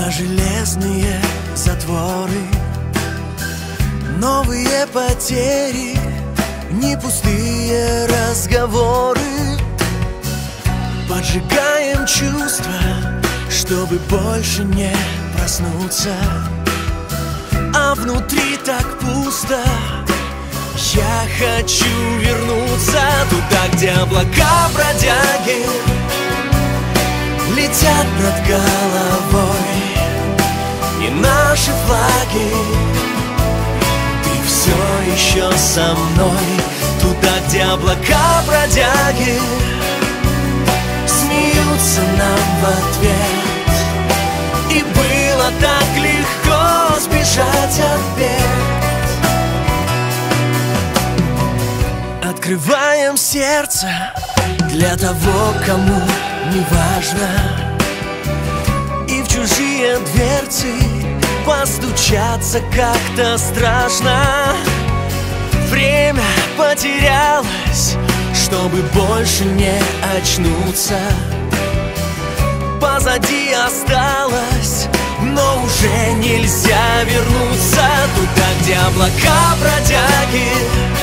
За железные затворы, новые потери, не пустые разговоры. Поджигаем чувства, чтобы больше не проснуться. А внутри так пусто, я хочу вернуться туда, где облака бродяги летят над головой, и наши флаги. Ты все еще со мной, туда, где облака бродяги смеются нам в ответ. И было так легко сбежать от бед. Открываем сердце для того, кому не важно, и в чужие дверцы постучаться как-то страшно. Время потерялось, чтобы больше не очнуться. Позади осталось, но уже нельзя вернуться туда, где облака бродяги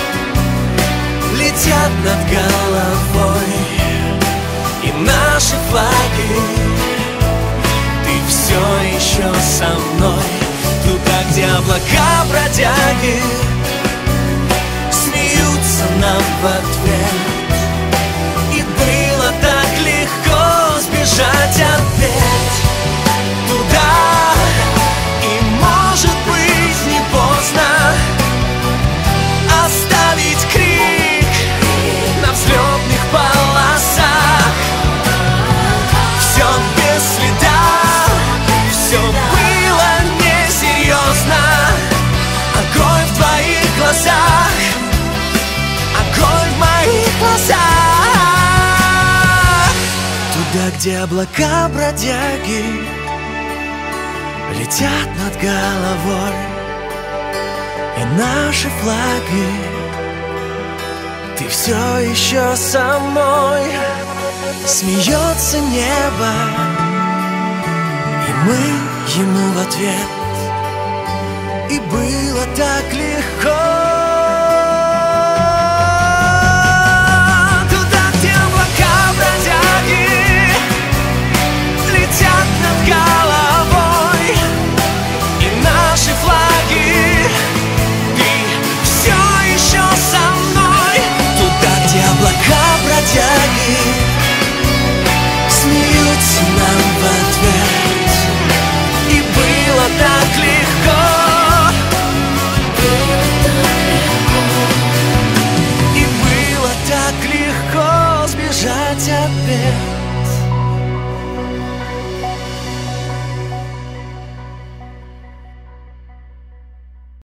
летят над головой, и наши флаги. Ты все еще со мной, туда, где облака бродяги смеются нам в ответ. И было так легко сбежать от бед туда, и может быть не поздно оставить крик на взлетных полосах. Все без следа, все было несерьезно. Огонь в твоих глазах, огонь в моих глазах. Туда, где облака бродяги летят над головой, и наши флаги. Ты все еще со мной, смеется небо, и мы ему в ответ. И было так легко